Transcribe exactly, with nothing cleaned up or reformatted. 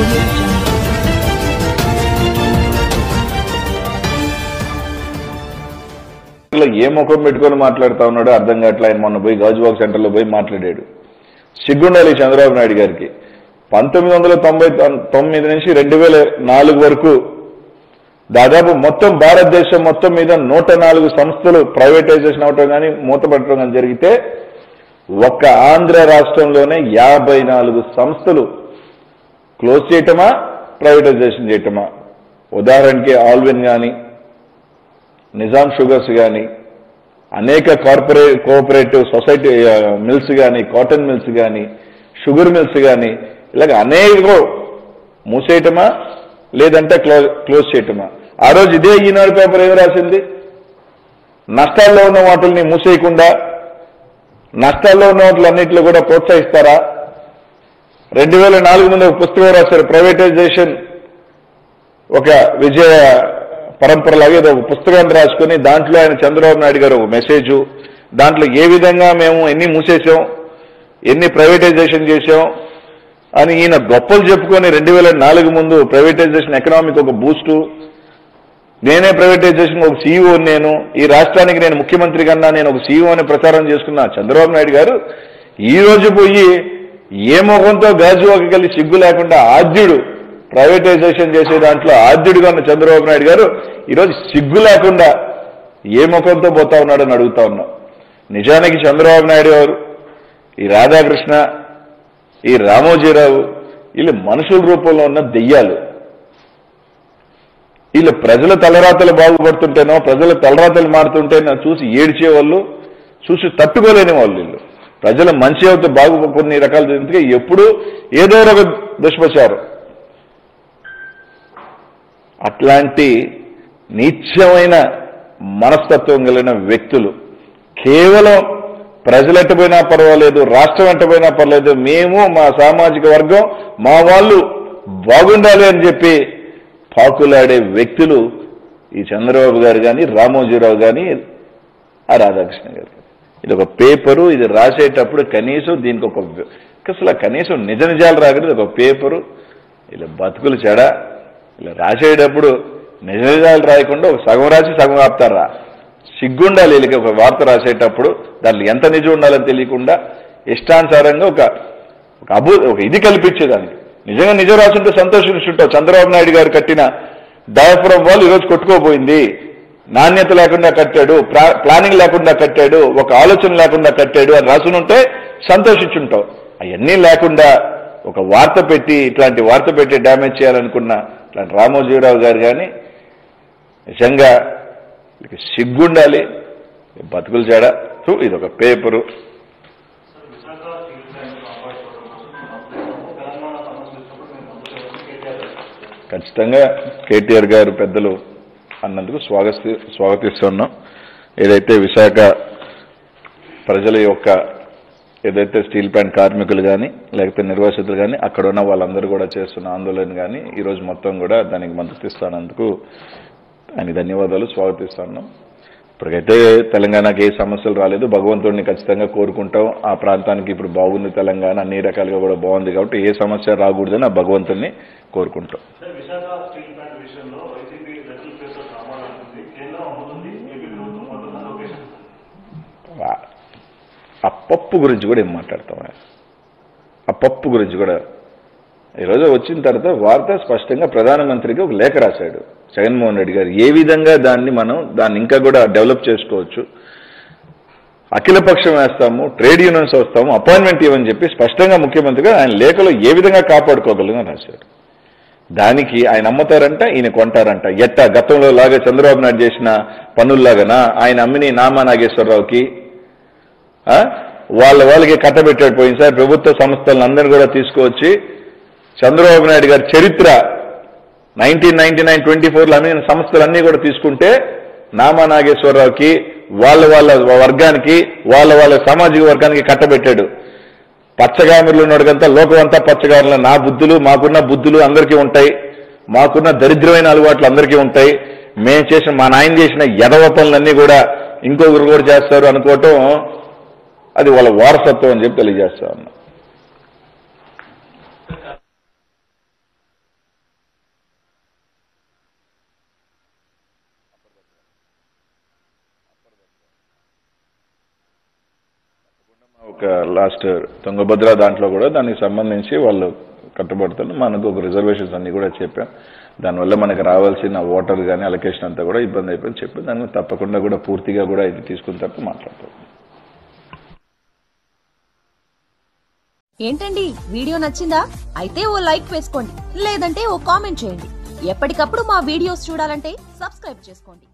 ఏ ముఖం పెట్టుకొని మాట్లాడుతా ఉన్నాడో అర్థం కావట్లే. ఆయన మొన్న పోయి గాజువాక్ సెంటర్లో పోయి మాట్లాడాడు. సిగ్గుండాలి చంద్రబాబు నాయుడు గారికి. పంతొమ్మిది వందల తొంభై తొమ్మిది నుంచి రెండు వేల నాలుగు వరకు దాదాపు మొత్తం భారతదేశం మొత్తం మీద నూట నాలుగు సంస్థలు ప్రైవేటైజేషన్ అవటం కానీ మూతపడటం కానీ జరిగితే ఒక్క ఆంధ్ర రాష్ట్రంలోనే యాభై నాలుగు సంస్థలు క్లోజ్ చేయటమా ప్రైవేటైజేషన్ చేయటమా. ఉదాహరణకి ఆల్విన్ కానీ, నిజాం షుగర్స్ కానీ, అనేక కార్పొరే కోఆపరేటివ్ సొసైటీ మిల్స్ కానీ, కాటన్ మిల్స్ కానీ, షుగర్ మిల్స్ కానీ, ఇలాగ అనేక మూసేయటమా లేదంటే క్లోజ్ క్లోజ్ చేయటమా. ఆ రోజు ఇదే ఈనాడు పేపర్ ఏమి రాసింది? నష్టాల్లో ఉన్న వాటిని మూసేయకుండా నష్టాల్లో ఉన్న వాటిలన్నింటిలో కూడా ప్రోత్సహిస్తారా? రెండు వేల నాలుగు ముందు ఒక పుస్తకం రాశారు, ప్రైవేటైజేషన్ ఒక విజయ పరంపరలాగా ఏదో ఒక పుస్తకాన్ని రాసుకుని దాంట్లో ఆయన చంద్రబాబు నాయుడు గారు ఒక మెసేజు, దాంట్లో ఏ విధంగా మేము ఎన్ని మూసేసాం, ఎన్ని ప్రైవేటైజేషన్ చేశాం అని ఈయన గొప్పలు చెప్పుకొని రెండు వేల నాలుగు ముందు ప్రైవేటైజేషన్ ఎకనామిక్ ఒక బూస్టు, నేనే ప్రైవేటైజేషన్ ఒక సీఈఓ, నేను ఈ రాష్ట్రానికి నేను ముఖ్యమంత్రి కన్నా నేను ఒక సీఈఓ అని ప్రచారం చేసుకున్న చంద్రబాబు నాయుడు గారు ఈ రోజు పోయి ఏ ముఖంతో గాజువాకి వెళ్ళి సిగ్గు లేకుండా ఆద్యుడు ప్రైవేటైజేషన్ చేసే దాంట్లో ఆద్యుడిగా ఉన్న చంద్రబాబు నాయుడు గారు ఈరోజు సిగ్గు లేకుండా ఏ ముఖంతో పోతా ఉన్నాడని అడుగుతా ఉన్నాం. నిజానికి చంద్రబాబు నాయుడు గారు, ఈ రాధాకృష్ణ, ఈ రామోజీరావు వీళ్ళు మనుషుల రూపంలో ఉన్న దెయ్యాలు. వీళ్ళు ప్రజల తలరాతలు బాగుపడుతుంటేనో ప్రజల తలరాతలు మారుతుంటేనో చూసి ఏడ్చేవాళ్ళు, చూసి తట్టుకోలేని వాళ్ళు. వీళ్ళు ప్రజల మంచి అవుతే బాగు కొన్ని రకాల ఎందుకంటే ఎప్పుడూ ఏదో ఒక దుష్ప్రచారం. అట్లాంటి నీచమైన మనస్తత్వం కలిగిన వ్యక్తులు కేవలం ప్రజలు ఎట్టపోయినా పర్వాలేదు, రాష్ట్రం ఎట్టపోయినా పర్వాలేదు, మేము మా సామాజిక వర్గం మా వాళ్ళు బాగుండాలి అని చెప్పి పాకులాడే వ్యక్తులు ఈ చంద్రబాబు గారు కానీ, రామోజీరావు కానీ, ఆ రాధాకృష్ణ గారు. ఇది ఒక పేపరు, ఇది రాసేటప్పుడు కనీసం దీనికి ఒక అసలు కనీసం నిజ నిజాలు రాకూడదు. ఒక పేపరు ఇలా బతుకులు చెడ ఇలా రాసేటప్పుడు నిజ నిజాలు రాయకుండా ఒక సగం రాసి సగం ఆపుతారా? సిగ్గుండాలి వీళ్ళకి. ఒక వార్త రాసేటప్పుడు దాంట్లో ఎంత నిజం ఉండాలని తెలియకుండా ఇష్టానుసారంగా ఒక ఒక అభూ ఒక ఇది కల్పించేదానికి. నిజంగా నిజం రాసుంటే సంతోషిస్తుంటావు. చంద్రబాబు నాయుడు గారు కట్టిన డయాఫ్రమ్ వాళ్ళు ఈరోజు కొట్టుకోపోయింది, నాణ్యత లేకుండా కట్టాడు, ప్లానింగ్ లేకుండా కట్టాడు, ఒక ఆలోచన లేకుండా కట్టాడు అని రాసునుంటే సంతోషించుంటావు. అవన్నీ లేకుండా ఒక వార్త పెట్టి ఇట్లాంటి వార్త పెట్టి డ్యామేజ్ చేయాలనుకున్న ఇట్లాంటి రామోజీరావు గారు కానీ నిజంగా సిగ్గుండాలి. బతుకులు చేడ. ఇది ఒక పేపరు. ఖచ్చితంగా కేటీఆర్ గారు పెద్దలు అన్నందుకు స్వాగతి స్వాగతిస్తున్నాం. ఏదైతే విశాఖ ప్రజల యొక్క ఏదైతే స్టీల్ ప్లాంట్ కార్మికులు కానీ లేకపోతే నిర్వాసితులు కానీ అక్కడ ఉన్న వాళ్ళందరూ కూడా చేస్తున్న ఆందోళన కానీ ఈరోజు మొత్తం కూడా దానికి మద్దతు ఇస్తానందుకు ఆయనకి ధన్యవాదాలు, స్వాగతిస్తున్నాం. ఇప్పటికైతే తెలంగాణకి ఏ సమస్యలు రాలేదు. భగవంతుడిని ఖచ్చితంగా కోరుకుంటాం. ఆ ప్రాంతానికి ఇప్పుడు బాగుంది, తెలంగాణ అన్ని రకాలుగా కూడా బాగుంది కాబట్టి ఏ సమస్య రాకూడదని ఆ భగవంతుడిని కోరుకుంటాం. ఆ పప్పు గురించి కూడా ఏం మాట్లాడతాం? ఆ పప్పు గురించి కూడా ఈరోజు వచ్చిన తర్వాత వార్త స్పష్టంగా ప్రధానమంత్రికి ఒక లేఖ రాశాడు జగన్మోహన్ రెడ్డి గారు. ఏ విధంగా దాన్ని మనం దాన్ని ఇంకా కూడా డెవలప్ చేసుకోవచ్చు, అఖిలపక్షం వేస్తాము, ట్రేడ్ యూనియన్స్ వస్తాము, అపాయింట్మెంట్ ఇవ్వని చెప్పి స్పష్టంగా ముఖ్యమంత్రిగా ఆయన లేఖలో ఏ విధంగా కాపాడుకోగలమని రాశారు. దానికి ఆయన అమ్ముతారంట, ఈయన కొంటారంట. ఎట్టా గతంలో లాగా చంద్రబాబు నాయుడు చేసిన పనుల్లాగానా ఆయన అమ్మిని నామా నాగేశ్వరరావుకి వాళ్ళ వాళ్ళకి కట్టబెట్టాడు. పోయినసారి ప్రభుత్వ సంస్థలను అందరినీ కూడా తీసుకువచ్చి చంద్రబాబు నాయుడు గారి చరిత్ర నైన్టీన్ నైన్టీ నైన్ ట్వంటీ ఫోర్లో అమ్మిన సంస్థలన్నీ కూడా తీసుకుంటే నామా నాగేశ్వరరావుకి వాళ్ళ వాళ్ళ వర్గానికి వాళ్ళ వాళ్ళ సామాజిక వర్గానికి కట్టబెట్టాడు. పచ్చగామిర్లు ఉన్నోడికంతా లోకమంతా పచ్చగామిర్లు. నా బుద్ధులు మాకున్న బుద్ధులు అందరికీ ఉంటాయి, మాకున్న దరిద్రమైన అలవాట్లు అందరికీ ఉంటాయి. మేము చేసిన మా నాయన చేసిన ఎదవ పనులన్నీ కూడా ఇంకొకరు కూడా చేస్తారు అనుకోవటం అది వాళ్ళ వారసత్వం అని చెప్పి తెలియజేస్తా ఉన్నా. ఒక లాస్ట్ తుంగభద్ర దాంట్లో కూడా దానికి సంబంధించి వాళ్ళు కట్టుబడుతున్నారు. మనకు ఒక రిజర్వేషన్స్ అన్ని కూడా చెప్పాం. దానివల్ల మనకు రావాల్సిన ఓటర్ కానీ అలొకేషన్ అంతా కూడా ఇబ్బంది అయిపోయింది చెప్పి దాన్ని తప్పకుండా కూడా పూర్తిగా కూడా ఇది తీసుకున్న తర్వాత మాట్లాడతాం. ఏంటండి వీడియో నచ్చిందా? అయితే ఓ లైక్ వేసుకోండి, లేదంటే ఓ కామెంట్ చేయండి. ఎప్పటికప్పుడు మా వీడియోస్ చూడాలంటే సబ్స్క్రైబ్ చేసుకోండి.